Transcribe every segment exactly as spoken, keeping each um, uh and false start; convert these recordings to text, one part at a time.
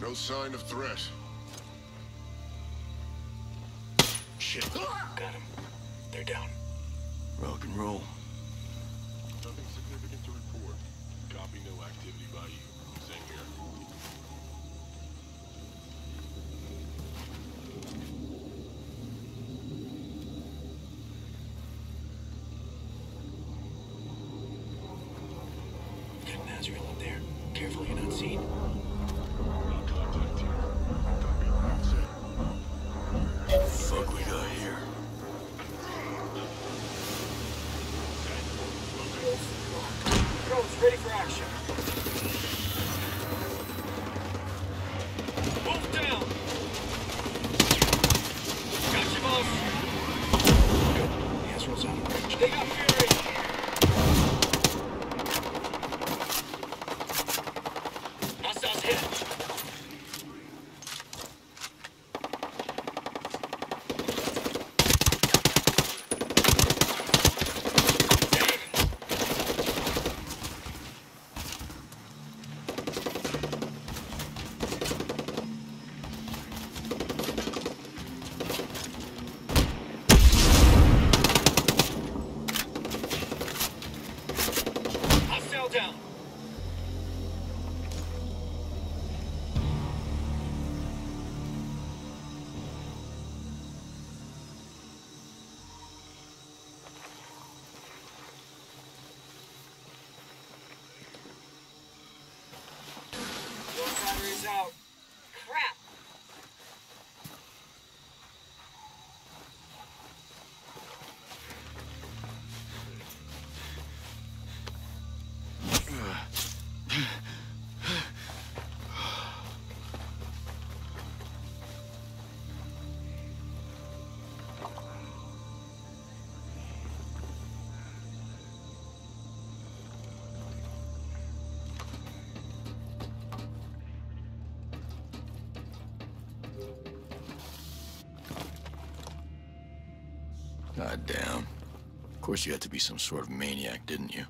No sign of threat. Shit. Got him. They're down. Rock and roll. Nothing significant to report. Copy, no activity by you. Same here. Got Nazriel up there. Careful you're not seen. No contact here. Copy. Set. Fuck we got here? Drones ready for action. Move down. Gotcha, boss. Good. Nazriel's out of range. They got Fury. Hostiles hit. Hostile down. Your battery's out. Crap. God damn. Of course you had to be some sort of maniac, didn't you?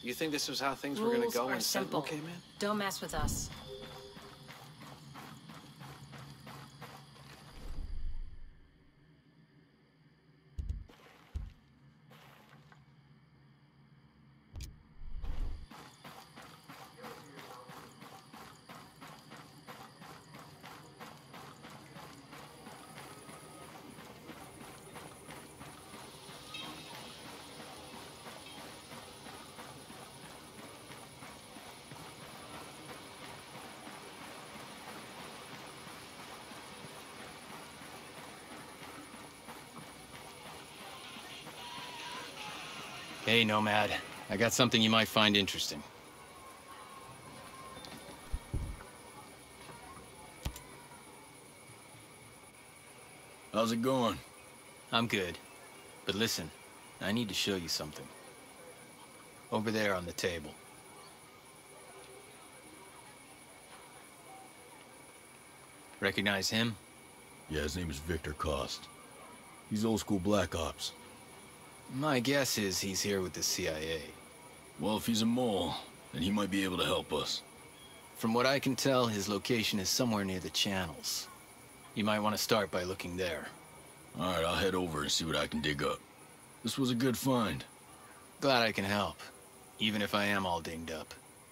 You think this was how things were gonna Rules go are when Sentinel simple. came in? Don't mess with us. Hey, Nomad. I got something you might find interesting. How's it going? I'm good. But listen, I need to show you something. Over there on the table. Recognize him? Yeah, his name is Victor Cost. He's old school Black Ops. My guess is he's here with the C I A. Well, if he's a mole, then he might be able to help us. From what I can tell, his location is somewhere near the channels. You might want to start by looking there. Alright, I'll head over and see what I can dig up. This was a good find. Glad I can help, even if I am all dinged up.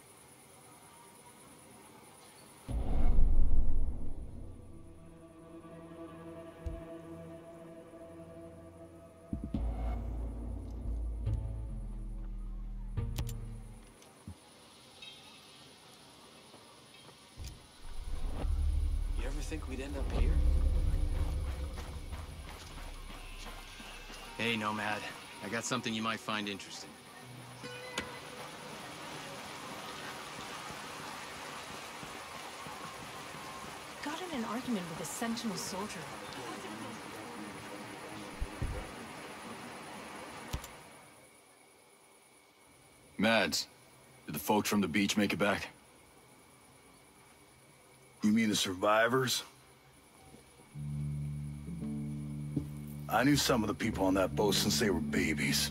You ever think we'd end up here? Hey, Nomad. I got something you might find interesting. Got in an argument with a Sentinel soldier. Mads, did the folks from the beach make it back? You mean the survivors? I knew some of the people on that boat since they were babies.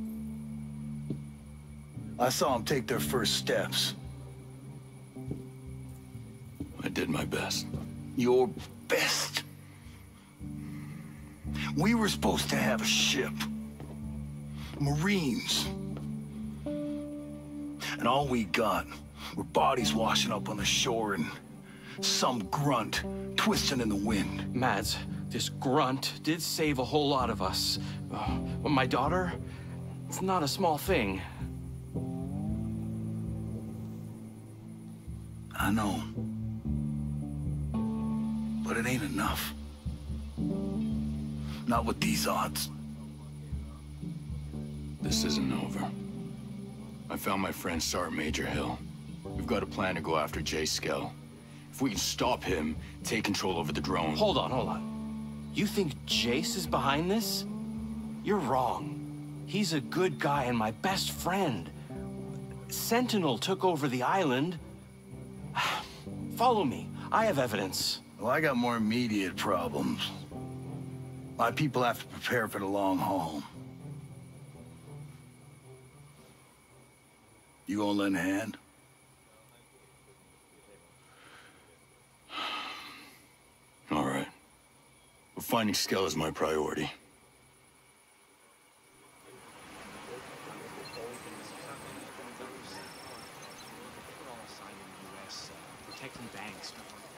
I saw them take their first steps. I did my best. Your best. We were supposed to have a ship. Marines. And all we got were bodies washing up on the shore and some grunt twisting in the wind. Mads, this grunt did save a whole lot of us. Uh, but my daughter, it's not a small thing. I know. But it ain't enough. Not with these odds. This isn't over. I found my friend Sergeant Major Hill. We've got a plan to go after Jay Skell. If we can stop him, take control over the drone. Hold on, hold on. You think Jace is behind this? You're wrong. He's a good guy and my best friend. Sentinel took over the island. Follow me. I have evidence. Well, I got more immediate problems. My people have to prepare for the long haul. You gonna lend a hand? All right. But finding Skell is my priority. Protecting banks.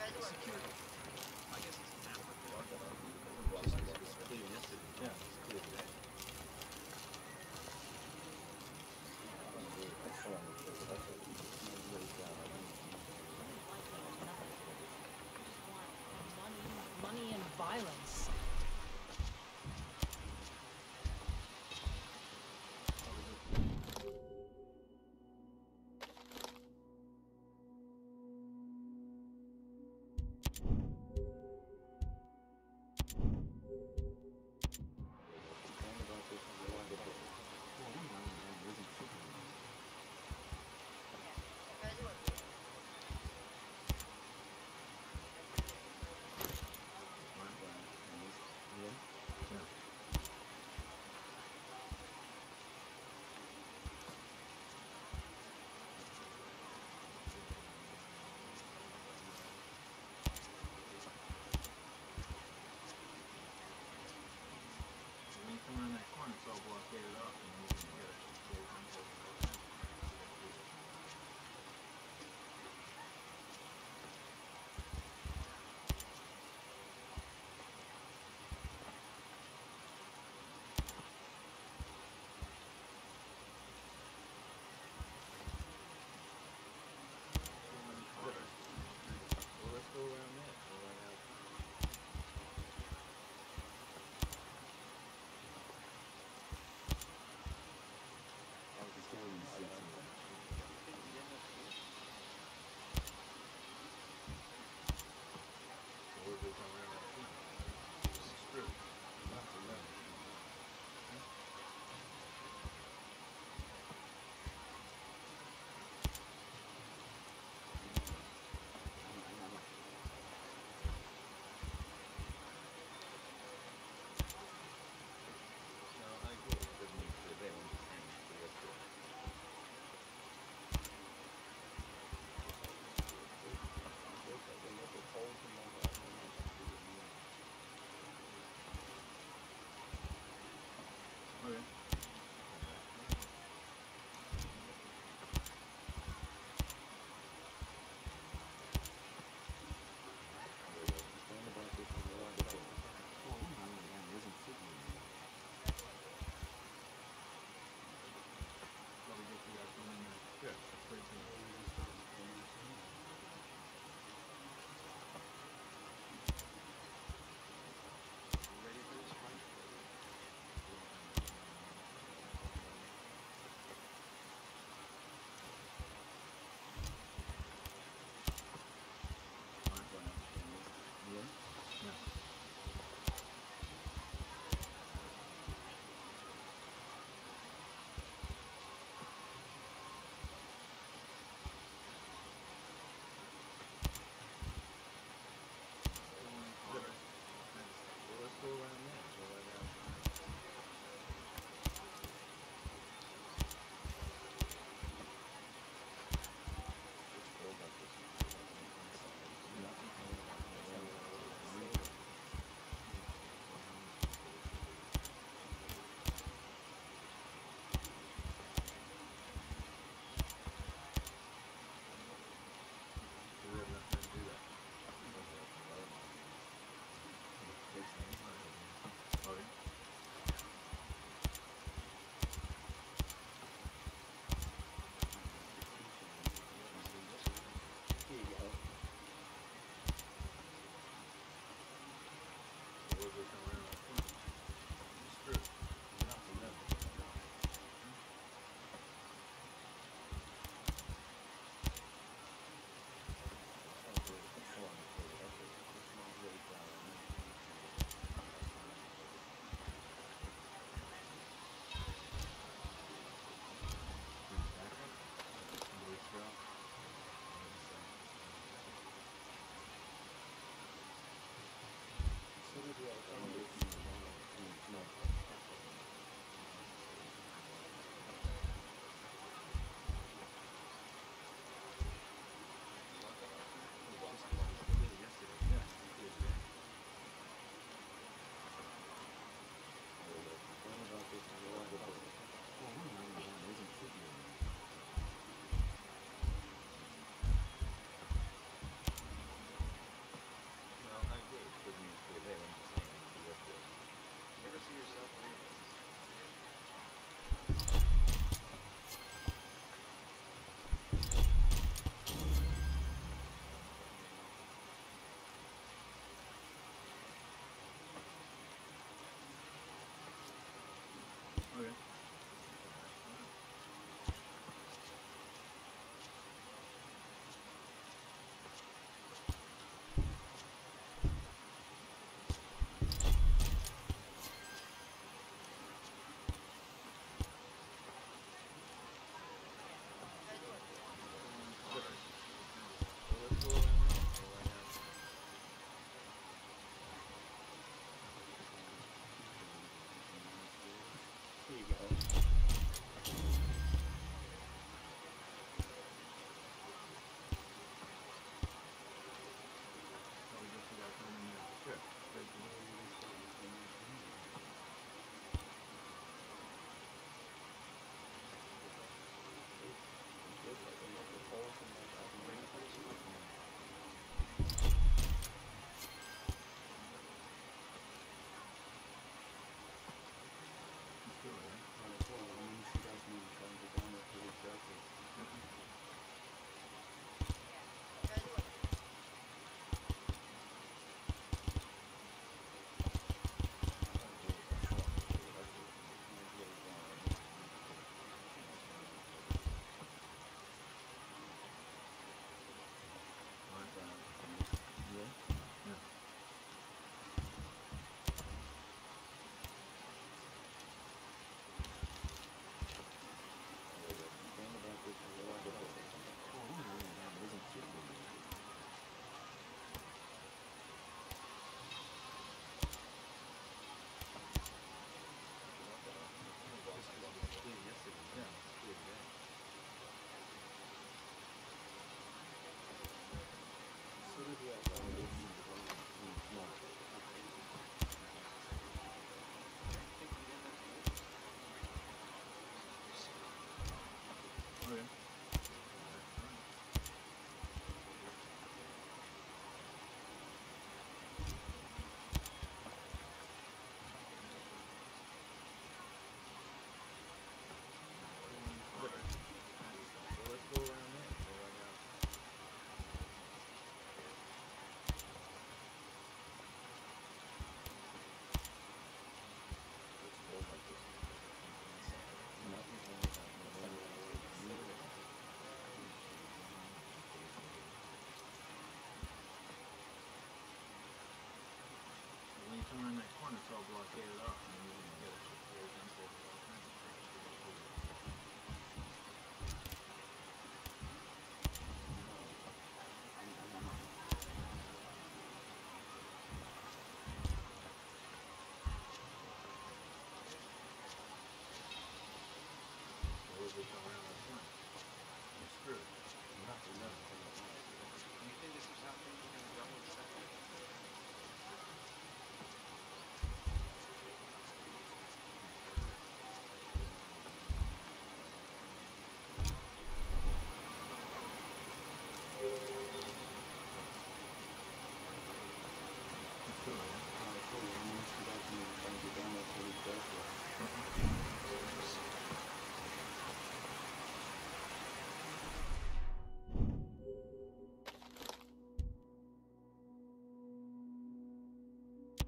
Money and violence.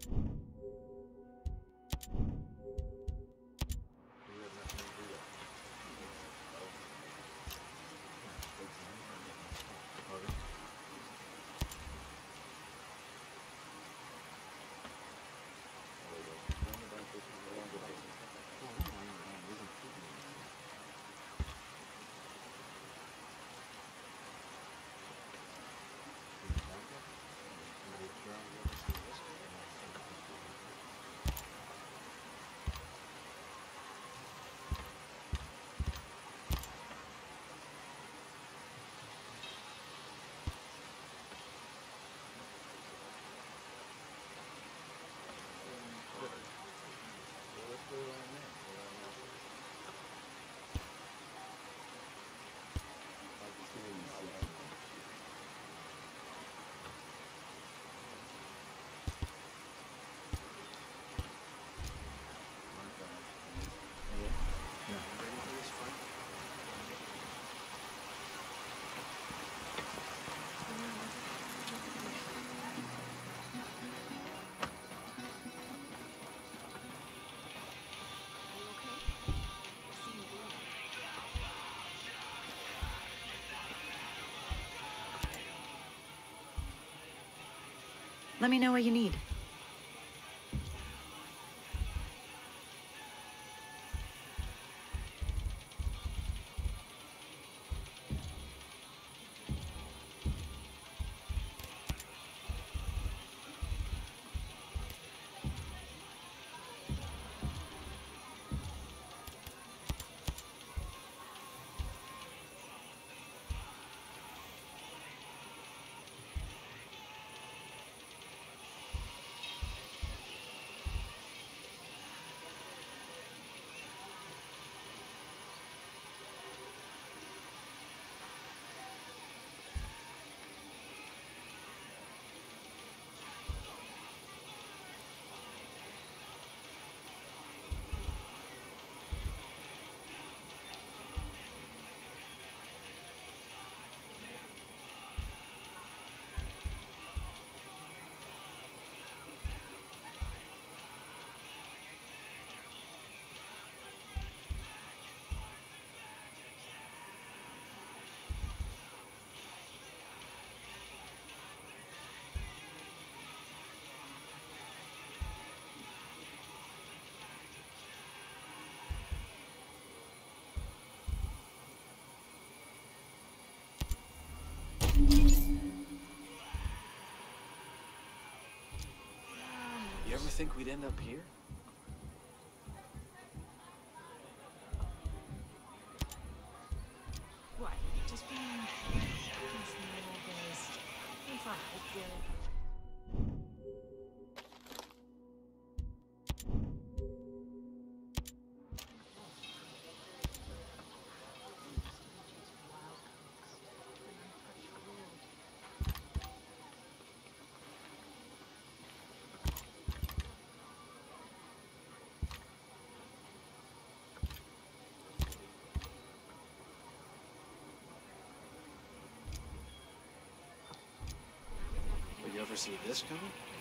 Let me know what you need. You ever think we'd end up here? What? Just being fucking small, guys. I'm fine. I get it. Will you ever see this coming?